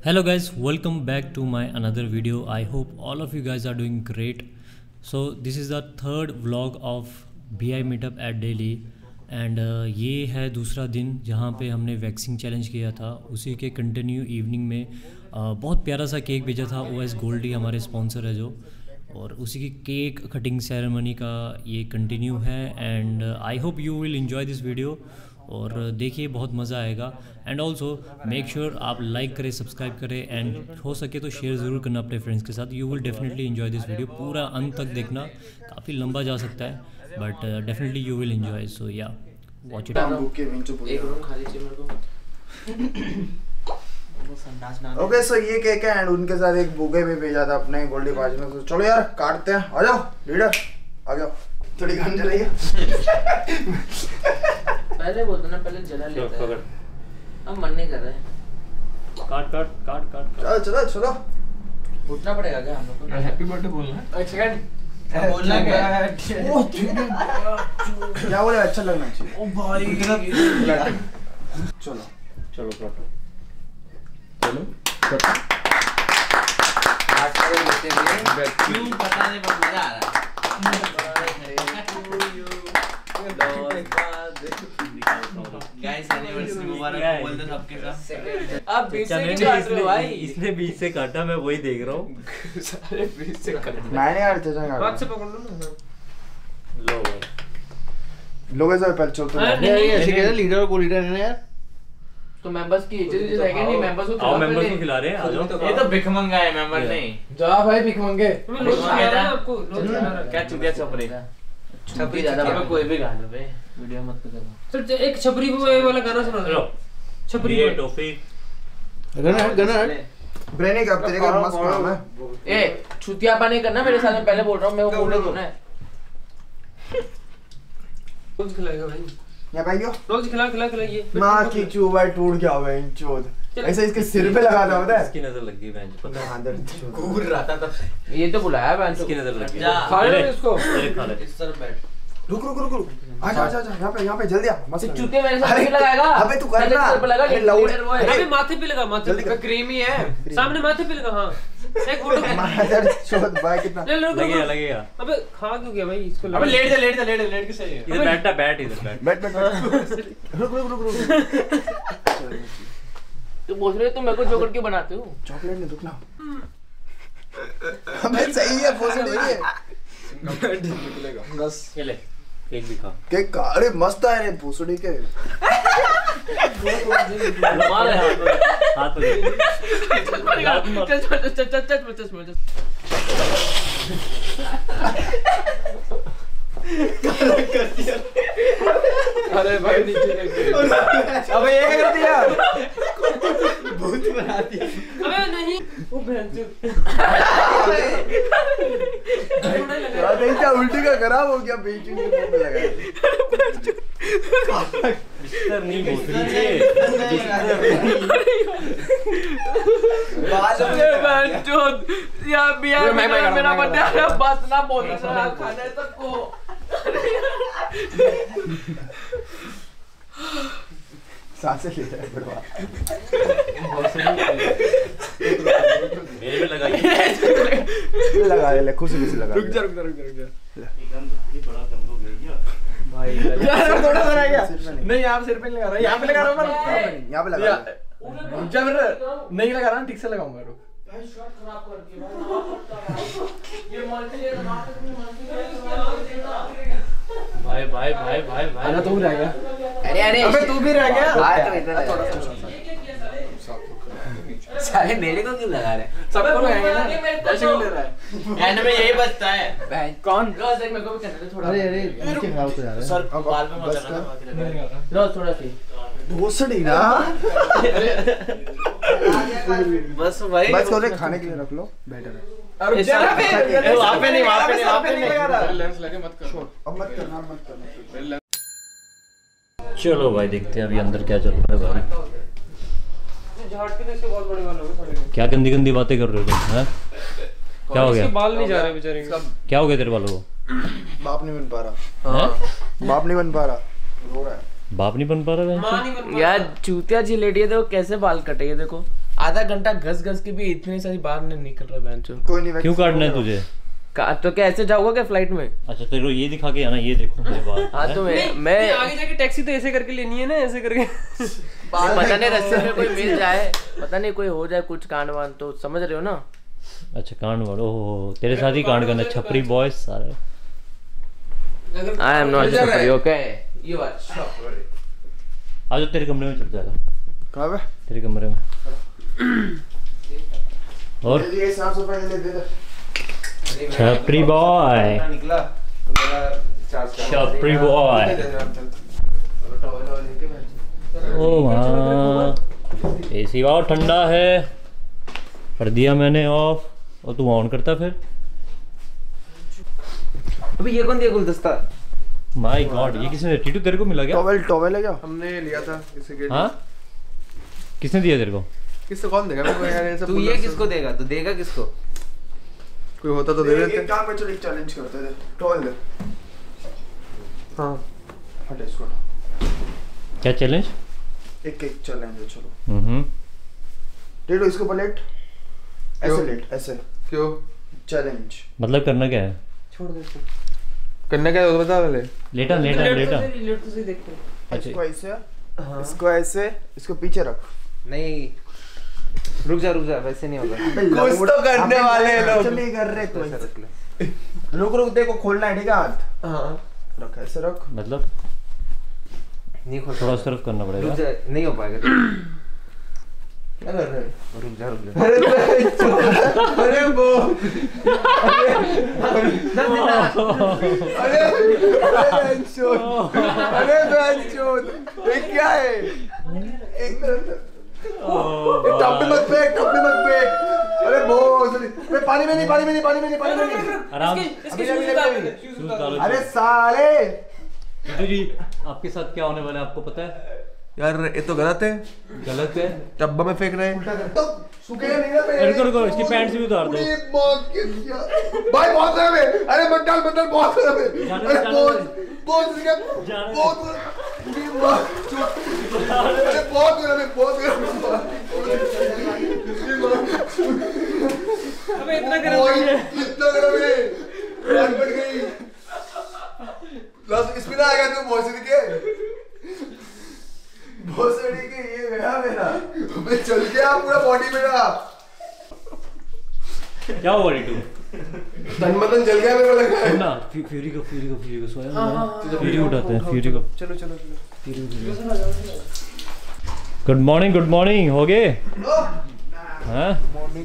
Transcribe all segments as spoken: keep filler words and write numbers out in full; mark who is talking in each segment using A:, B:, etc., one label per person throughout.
A: Hello guys, welcome back to my another video. I hope all of you guys are doing great. So this is the third vlog of B I meetup at Delhi and uh, ये है दूसरा दिन जहाँ पे हमने waxing challenge किया था. उसी के कंटिन्यू इवनिंग में uh, बहुत प्यारा सा केक भेजा था. ओ एस गोल्डी हमारे स्पॉन्सर है जो, और उसी की केक कटिंग सेरेमनी का ये कंटिन्यू है. And I hope you will enjoy this video और देखिए बहुत मज़ा आएगा. एंड ऑल्सो मेक श्योर आप लाइक करें, सब्सक्राइब करें एंड हो सके तो शेयर ज़रूर करना अपने फ्रेंड्स के साथ. You will definitely enjoy this video. पूरा अंत तक देखना, काफ़ी लंबा जा सकता है but definitely you will enjoy. So yeah watch it.
B: Okay so ये केक है एंड उनके साथ एक बुके भी भेजा था अपने गोल्डी पार्टी में. तो चलो यार काटते हैं. आ जाओ लीडर, आ जाओ. थोड़ी गन जलाइए.
C: पहले बोलते ना, पहले जला लेते हैं. अब मन नहीं कर रहा है.
A: काट काट काट काट
B: चलो चलो चलो.
C: उठना पड़ेगा क्या हम लोग को?
D: हैप्पी बर्थडे बोलना है.
C: एक सेकंड बोलना क्या?
B: क्या बोले? अच्छा लगना चाहिए.
D: ओ भाई
B: चलो
A: चलो काटो.
D: चलो
C: क्यों पता नहीं पर मजा आ रहा है. गाइस एनिवर्सरी मुबारक बोल दो सबके साथ. अब बीच से क्यों काट रहे हो भाई?
A: इसने बीच से काटा, मैं वही देख रहा हूँ.
C: सारे बीच से काट.
B: मैंने यार चाचा काटा.
D: हाथ से पकड़ लो ना.
A: लो
B: लोग ऐसा पहले चलते हैं.
D: नहीं ऐसे कहते लीडर को लीडर है ना यार.
C: तो मेंबर्स की इज्जत है कि नहीं? मेंबर्स को
A: आओ, मेंबर्स को खिला रहे हैं. आ जाओ.
C: ये तो भिखमंगा है, मेंबर नहीं.
D: जा भाई भिख मांगे.
C: आपको क्या चुतिया छपरी छपरी ज्यादा पे कोई भी गाना पे वीडियो मत करो.
D: सर एक छपरी पे वाला गाना सुना दो. छपरी
A: ये टॉफी
D: गना गना
B: ब्रेनी कब तेरे का मस्त काम है.
C: ए छुतियापा नहीं करना मेरे साथ. मैं पहले बोल रहा हूं, मैं वो बोलने दो ना.
D: रोज खिलाएगा भाई.
B: या भाइयों
D: रोज खिला खिला खिलाइए.
B: मां की चूहा टूट गया हुआ है चोद. ऐसे इसके सिर पे लगाना होता है.
A: इसकी नजर लग गई बेंच पर.
B: मैं अंदर
C: घूर रहा था तब से. ये तो बुलाया मैं.
A: इसकी नजर लग गई.
D: खा ले इसको.
A: अरे खा ले.
C: इस तरफ बैठ.
B: रुक रुक रुक रुक. आजा आजा आजा. यहां पे यहां पे जल्दी आ. मस्त
C: चूते मेरे साथ नहीं लगाएगा.
B: अबे तू कर ना.
C: अबे
B: लाउड.
D: अबे माथे पे लगा. माथे पे
C: क्रीमी है
D: सामने माथे पे लगा. हां एक फोटो.
B: मादर चोद भाई कितना
A: लगेगा लगेगा.
D: अबे खा क्यों गया भाई इसको?
C: अबे लेट जा लेट जा लेट लेट के सही है.
A: इधर बैठना, बैठ इधर बैठ.
B: बैठ बैठ बैठ. रुक रुक रुक रुक.
C: तू बोल रहे हो तुम मेरे को जोकर क्यों बनाते हो?
B: चॉकलेट नहीं रुकना. हमें सही है पोस्ट नहीं है. बस
A: ये ले केक भी खा.
B: केक का अरे मस्त है रे भूसड़ी के.
C: मार है
A: हाथ पे.
C: चल चल चल चल चल चल चल.
D: अरे भाई नीचे रख दे.
B: अबे ये क्या कर दिया?
D: भूत बना दिया. अबे नहीं वो भैंचो.
B: यार नहीं क्या उल्टी का खराब हो गया. बीच में मुंह पे लगा.
A: बिस्तर नहीं भूतनी से.
C: भैंचो यार बिहार में मेरा बर्थडे आ रहा है. बस ना बोलना ना खाने सबको.
B: सांसें ले रहा है बड़वा.
A: मेरे पे लगाइए.
B: लगा ले खुशी खुशी लगा.
D: रुक जा रुक जा रुक जा रुक जा.
A: एकदम ये बड़ा कम हो गया
C: भाई.
D: यार थोड़ा सा रह गया.
B: नहीं.
D: नहीं यहाँ पे सिर पे नहीं लगा रहा. यहाँ पे लगा रहा हूँ मैं.
B: यहाँ पे लगा.
D: रुक जा मेरे. नहीं लगा रहा. ठीक से लगाऊंगा. रुक.
A: भाई भाई भाई भाई भाई.
D: अरे तू रह गया.
C: अरे अरे
D: अबे तू भी रह गया.
C: सारे मेरे को क्यों लगा रहे?
D: सबको लगाएंगे ना. ऐसे क्यों ले रहा है?
C: एंड में यही बचता है. कौन? रोज देख मेरे को भी करने दे थोड़ा.
D: अरे अरे नीचे खराब हो जा रहा है.
C: सर बाल पे मत करना. रोज थोड़ा सी
B: भूसड़ी ना.
C: बस भाई
B: बस को खाने के लिए रख लो. बेटर है.
D: अरे जरा पे
C: वहां पे नहीं वहां पे नहीं वहां पे नहीं
D: लगा रहा. लेंस लगे मत कर.
B: अब मत करना मत करना.
A: चलो भाई देखते हैं अभी अंदर क्या चल रहा है भाई.
D: बहुत बड़े वाले हो.
A: क्या गंदी गंदी बातें कर रहे हो तुम? हैं क्या हो गया?
D: बाल नहीं जा रहे बेचारे के.
A: क्या हो गया तेरे बालों को?
B: बाप नहीं बन पा रहा.
A: हैं?
B: बाप नहीं बन पा रहा. रो रहा है.
A: बाप नहीं बन पा रहा है
C: यार चूतिया जी लेटी है, देखो कैसे बाल कटे हैं, देखो आधा घंटा घस घस के भी इतनी सारी बाहर नहीं निकल रहा बेंचो।
B: कोई नहीं,
A: क्यों काटना है तुझे?
C: का, तो क्या ऐसे जाओगे क्या फ्लाइट में?
A: अच्छा तेरे को ये दिखा के आना, ये देखो मेरे बाल।
C: हाँ तो मैं मैं
D: आगे जाके टैक्सी तो ऐसे करके लेनी है ना, ऐसे करके।
C: पता नहीं रास्ते में कोई मिल जाए, पता नहीं कोई हो जाए कुछ कांड वांड, तो समझ रहे हो ना।
A: अच्छा कांड वालो, ओहो तेरे साथ ही कांड करना, छपरी बॉयज सारे।
C: आई एम नॉट छपरी, ओके यू आर छपरी।
A: आज तेरे कमरे में चल जाएगा।
B: कहाँ पे?
A: तेरे कमरे में। और
B: ये साफ सफाई के लिए दे दे।
A: छपरी बॉय,
E: निकला तो मेरा चार्ज
A: छपरी बॉय। ओ माँ, एसी बहुत ठंडा है, कर दिया मैंने ऑफ, और तू ऑन करता फिर।
C: अभी ये कौन दिया गुलदस्ता?
A: माय गॉड, ये किसने, टीटू तेरे को मिला क्या?
B: टॉवेल टॉवेल है क्या?
E: हमने लिया था किसी के लिए।
A: हाँ किसने दिया तेरे को?
E: किससे कौन देगा मेरे को यार, ये सब
C: तू ये किसको देगा? तू देगा किसको?
E: कोई होता तो दे देते।
B: एक काम में चलो, एक चैलेंज करते थे। टॉवेल दे।
E: हाँ
B: हट इसको।
A: क्या चैलेंज?
B: एक एक चैलेंज है, चलो।
A: हम्म
B: टेटो इसको पलेट, ऐसे
E: क्यों?
B: लेट, ऐसे
E: क्यों
B: चैलेंज।
A: मतलब करना क्या है?
D: छोड़ दे
E: करना क्या है तो बता पहले।
A: लेटा लेटा लेटा।
D: लेट तो सही देखो।
A: अच्छा
B: इसको ऐसे, इसको ऐसे, इसको पीछे रख।
C: नहीं रुक जा रुक जा, वैसे नहीं होगा।
E: कुछ तो करने वाले हैं लोग।
B: चल नहीं कर रहे तो
C: ऐसा रख ले।
B: रुक रुक, देखो खोलना है, ठीक है हाथ।
E: हाँ
B: रख, ऐसे रख।
A: मतलब
C: नहीं खोल,
A: थोड़ा उस तरफ करना
C: रुक
A: पड़ेगा।
C: जा, नहीं हो पाएगा।
E: क्या कर रहे हैं?
C: रुक जा रुक जा।
E: अरे वो अरे बेंचोद, अरे बेंचोद, ये क्या है? एक मिनट, टप में मत फेंक, टप में मत फेंक। अरे बहुत मैं पानी में नहीं, पानी में नहीं, पानी में नहीं, पानी में नहीं।
A: आराम।
D: इसके
B: अभी
D: शूज
B: अभी
D: उतार
B: अभी।
D: दे, शूज उतार दे।
B: अरे साले,
A: टीटू जी आपके साथ क्या होने वाला है आपको पता है?
E: यार ये तो गलत है,
A: गलत है।
E: टब्बा में फेंक रहे हैं।
B: तो सूखेगा नहीं ना पे।
A: रुको रुको, इसकी पैंट से भी उतार दो।
B: पूरी मौत के दिया। भाई बहुत गरम है। अरे मत डाल, मत डाल, बहुत गरम है।
A: जाने
B: अरे
A: दे, जाने
B: बहुत
A: दे।
B: बहुत गरम,
A: जाने दे।
B: बहुत पूरी मौत। अरे बहुत गरम है, बहुत गरम है।
D: अबे इतना गरम
B: बहुत-
D: नहीं है।
B: इतना गरम है, आग बढ़ गई। लास्ट इसमें ना आ गया तू भोसड़ी के, भोसड़ी के ये गया मेरा, मैं चल गया पूरा बॉडी मेरा।
A: क्या हुआ टीटू?
E: तन मतन जल गया मेरे को लग रहा है।
A: ना फ्यू- फ्यूरी को फ्यूरी को फ्यूरी को सोया ना, फ्यूरी उठाते हैं फ्यूरी को।
E: चलो चलो चलो।
A: गुड मॉर्निंग गुड मॉर्निंग, हो गए? हाँ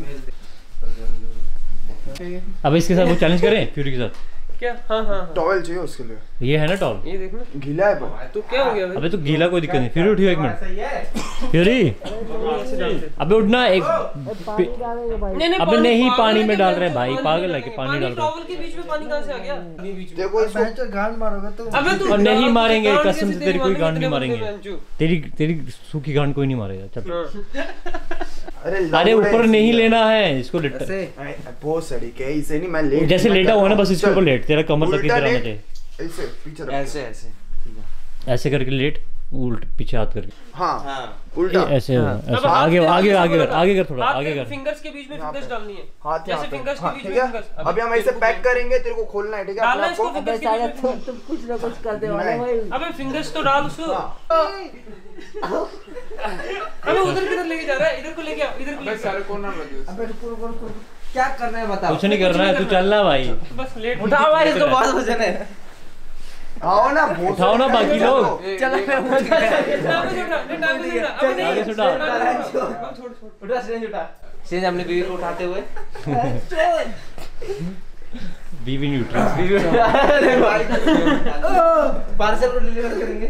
A: अब इसके साथ वो चैलेंज करें फ्यूरी के साथ।
D: क्या? हाँ हाँ हाँ।
B: टॉवेल चाहिए उसके लिए,
A: ये है ना टॉल?
D: ये देखना।
B: गीला है बहुत।
D: तो क्या हो गया भाई?
A: अबे तो गीला कोई दिक्कत नहीं। फ्यूरी उठियो एक मिनट। फ्यूरी
D: ऐसे डालते।
A: अबे उठना एक।
D: नहीं नहीं,
A: अबे नहीं,
D: पागल
A: पानी
D: है
A: में
D: क्या?
A: डाल रहे हैं भाई,
D: पानी
A: पागल
D: में
A: है कि पानी डाल रहे हैं।
D: टॉवल के बीच में पानी कहाँ से आ गया? नहीं बीच में।
B: देखो इसको
F: गांड मारोगे तो
D: अबे तू
A: और नहीं
D: गांड-
A: मारेंगे,
D: गांड
A: कसम
D: कैसे
A: से तेरी कोई
D: मारेंगे?
A: गांड नहीं
D: इतने
A: मारेंगे।
D: बंदे बेंचू।
A: तेरी तेरी सूखी गांड कोई नहीं मारेगा। चल
B: अरे
A: अरे ऊपर नहीं लेना है इसको, लेट
B: बहुत सड़ी के इसे नहीं, मैं लेट
A: जैसे लेटा हुआ ना बस इसके ऊपर लेट, तेरा कमर तक की
B: उल्टा
A: तरह
B: लेट।
A: चाहिए।
B: ऐसे पीछे रख।
C: ऐसे ऐसे
A: ऐसे करके लेट, उल्ट पीछे हाथ करके।
B: हाँ उल्टा।
A: ए- ऐसे
C: हाँ।
A: ऐसे
D: अब
A: आगे
D: हाथ-
A: आगे आगे कर,
D: हाथ-
A: आगे कर, थोड़ा
D: हाथ
A: आगे
D: के
A: कर।
D: फिंगर्स के बीच में
B: यहाँ
D: फिंगर्स
B: पे।
D: डालनी है।
B: हाथ
D: जैसे
B: यहाँ पे।
D: फिंगर्स
B: हाँ,
D: के बीच
B: ठीक
D: में
B: है।
D: फिंगर्स।
B: अभी हम ऐसे पैक करेंगे, तेरे को खोलना है, ठीक है
D: डालना
B: अपने
D: इसको
B: आप को।
D: फिंगर्स के
F: साला
D: बीच में।
F: तुम तुम कुछ ना कुछ करते वाले
B: नहीं।
F: भाई।
D: अबे फिंगर्स तो डाल उसको।
B: हाँ।
D: अबे उधर किधर लेके जा रहा है? इधर को लेके आ, इधर को लेके आ।
E: सारे कौन नाम लगे?
F: अबे रुको रुको रुको, क्या कर रहे हैं बताओ।
A: कुछ नहीं करना है, तू चलना भाई।
D: बस लेट
C: उठाओ भाई, इसको बहुत वजन है।
B: आओ ना, बहुत
A: उठाओ ना बाकी लोग।
F: चलो मैं
D: टांगों से उठा, नहीं टांगों से उठा। अबे नहीं,
A: आगे से उठा।
D: टांगों से उठा। अब छोड़ छोड़।
C: उठा सिरेंज उठा। सिरेंज हमने बीवी को उठाते हुए।
A: बीवी न्यूट्रल।
C: अरे भाई पार्सल को डिलीवर करेंगे।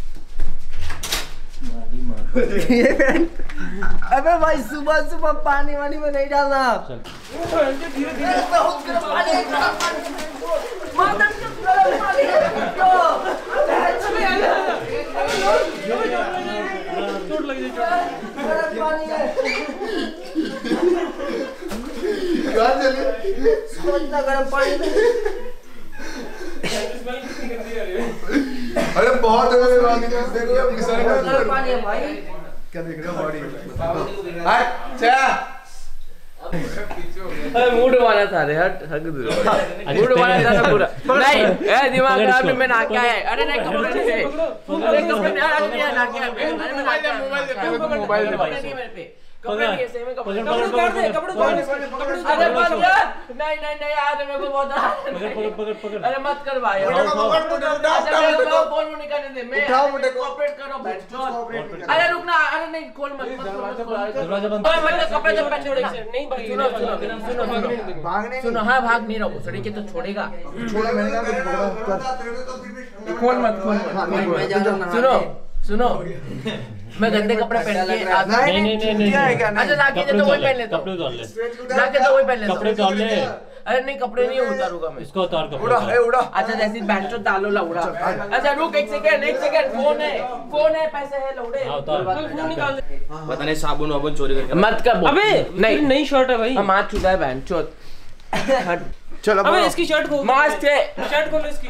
F: अबे भाई सुबह सुबह पानी वानी में नहीं डालना।
D: धीरे धीरे। चोट लग जाए।
F: सोचना गर्म पानी में।
B: अरे बहुत है मेरे बात, देखो अब किसान
F: गर्म पानी है भाई।
E: क्या देख रहे हो बॉडी? अच्छा
C: अरे मूड वाला था रे हट हक दे मूड वाला था ना पूरा नहीं ए दिमाग खराब में ना क्या है अरे नहीं कपड़े नहीं अरे कपड़े नहीं आज नहीं ना क्या है अरे मैं मोबाइल दे मोबाइल दे नहीं मेरे पे कपड़े नहीं ऐसे में कपड़े कपड़े उतार दे कपड़े उतार दे अरे बस यार नहीं नहीं नहीं आज मेरे को बहुत पकड़ पकड़ पकड़ अरे मत कर भाई
E: पकड़ पकड़ उठाओ उठाओ
C: फोन नहीं करने दे मैं
E: उठाओ मुझे
C: कोऑपरेट करो भाई अरे रुक ना अरे नहीं खोल मत दरवाजा बंद ओए मतलब कपड़े जब पहन छोड़ेगा नहीं भाई सुनो सुनो सुनो
E: भागने
C: सुनो हाँ भाग नहीं रहो सड़ी के तो छोड़ेगा
E: छोड़ा मैंने कहा
C: खोल मत खोल मत सुनो सुनो मैं गंदे कपड़े पहन के
E: नहीं नहीं नहीं
C: अच्छा लाके तो वही पहन लेता
A: कपड़े उतार ले
C: लाके तो वही पहन लेता
A: कपड़े उतार ले
C: अरे नहीं कपड़े नहीं उतारूंगा मैं
A: इसको उतार कपड़े
E: उड़ा ए उड़ा
C: अच्छा जैसे बैंचो डालो ला उड़ा अच्छा रुक एक सेकंड एक सेकंड फोन है फोन है पैसे है लौड़े
A: हाँ, उतार।
C: फोन निकाल दे
D: पता नहीं साबुन वाबुन चोरी करके
C: मत कर
D: अबे
C: नहीं
D: नई शर्ट है भाई
C: हम आज चुदा है बैंचो
E: चलो
D: अबे इसकी शर्ट खोल
C: मास्क है
D: शर्ट खोलो इसकी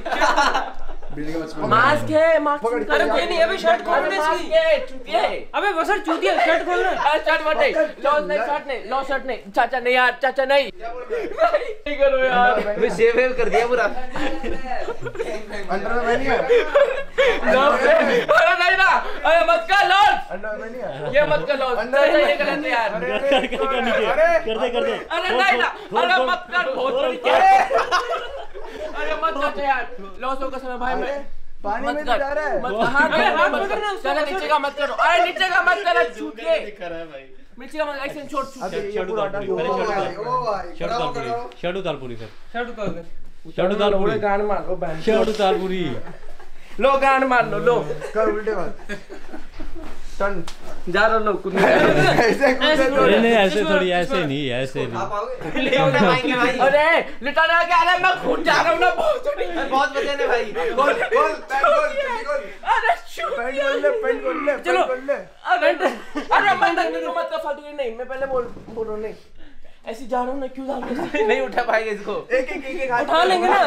C: मास्क है मास्क
D: अरे कोई नहीं अबे शर्ट खोल दे
C: मास्क
D: इसकी
C: है चुतिया है
D: अबे वो सर चूतिया शर्ट खोल रहा है
C: अरे शर्ट मत नहीं लो नहीं शर्ट नहीं लो शर्ट नहीं चाचा नहीं यार चाचा नहीं नहीं करो यार
D: मैं सेव वेव कर दिया पूरा
E: अंडर में नहीं है
C: लो अरे नहीं ना अरे मत कर लो
E: अंडर में नहीं है
C: ये मत कर लो अंदर नहीं करते यार
A: कर दे कर दे
C: अरे नहीं ना अरे मत कर बहुत बड़ी अरे मत कर यार लॉस होगा समय भाई मैं
E: पानी
C: मत
E: में
C: कर
E: जा रहा है
C: मत हाथ
D: अरे हाथ
C: मत
D: पकड़ना
C: कर
D: उसको,
C: चलो नीचे का मत करो अरे नीचे का मत करो छूटिए नीचे का मत एक्शन छोड़
E: अबे
C: छूटिए
E: ये पूरा हटा दो
A: पहले
E: ओ
A: शर्ट
E: भाई
A: उतार।
E: ओ भाई
A: शर्ट
E: कराओ
A: उतार पूरी
E: कराओ
A: शर्ट उतार पूरी कर
D: शर्ट उतार दे
A: शर्ट उतार पूरी
C: पूरे गांड मार लो बहन
A: शर्ट उतार पूरी
C: लो गांड मार लो लो
E: कर उल्टे मत टर्न
C: जा रहा लो कुछ
E: ऐसे कूदे तो
A: नहीं नहीं ऐसे थोड़ी ऐसे नहीं ऐसे नहीं
C: अरे लिटाने आ गया अरे मैं खुद जा रहा हूँ ना बहुत
D: बहुत मजे ने भाई
E: गोल गोल पैन गोल गोल
C: अरे शूट
E: पैन गोल ले पैन गोल ले
C: चलो।
E: पैन गोल ले
C: अरे अरे मैं नहीं मत कर फालतू नहीं मैं पहले बोल बोल रहा हूँ नहीं ऐसे जा रहा हूँ ना क्यों जा रहा हूँ
D: नहीं उठा पाएगा इसको
E: एक एक एक एक हाथ
D: उठा लेंगे ना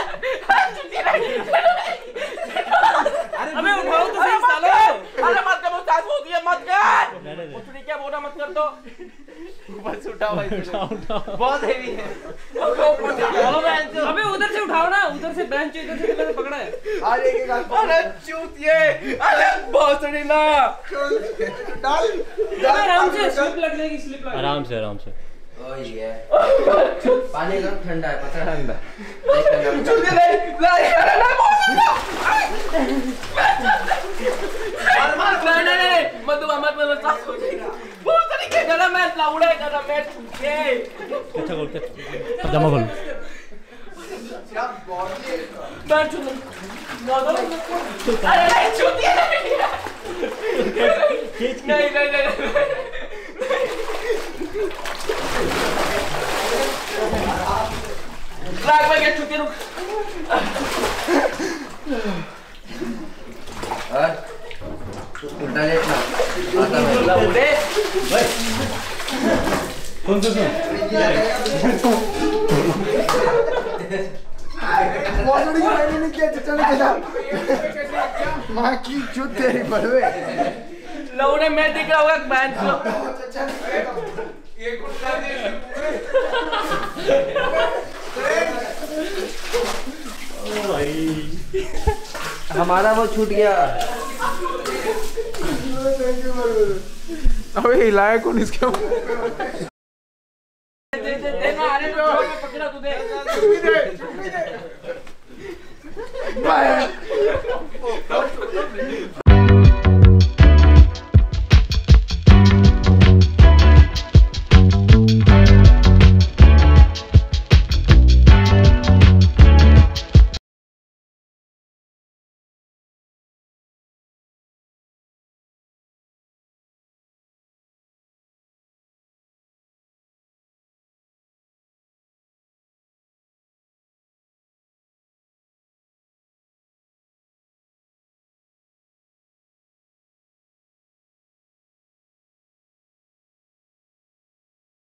D: अबे उठाओ तो सही सालो
C: अरे मत कर मुझसे होती है मत कर मुझे क्या बोला मत कर तो
D: बस उठाओ भाई बहुत हेवी है अबे उधर से उठाओ ना उधर से बेंच इधर से मैंने पकड़ा है
E: आज एक एक हाथ
C: अरे चूतिए अरे भोसड़ी ना
E: डाल
D: आराम से स्लिप लग जाएगी स्लिप लग
A: आराम से आराम से
F: पानी एकदम ठंडा है पता ठंडा
C: चूतिए नहीं नहीं अरे ना नहीं नहीं नहीं मत दुआ मत मत साफ हो जाएगा भोसड़ी के जरा मैं लाउड़े कर रहा मैं चूतिए
A: अच्छा खोल के पजामा खोल
E: क्या बॉडी है
C: मैं चूतिए अरे नहीं चूतिए नहीं नहीं नहीं लाग में क्या चूतिए रुक
F: और उल्टा लेटना आता है
C: लाउड़े
A: सुन सुन सुन
E: बॉडी को मैंने नहीं किया चचा ने किया मां की चूत तेरी बड़वे
C: लाउड़े मैं दिख रहा हूँ बैंड को
E: चचा ने ये कुत्ता दे
F: हमारा वो छूट गया
E: अबे हिलाया कौन इसके
C: दे दे दे ना अरे जो पकड़ा तू दे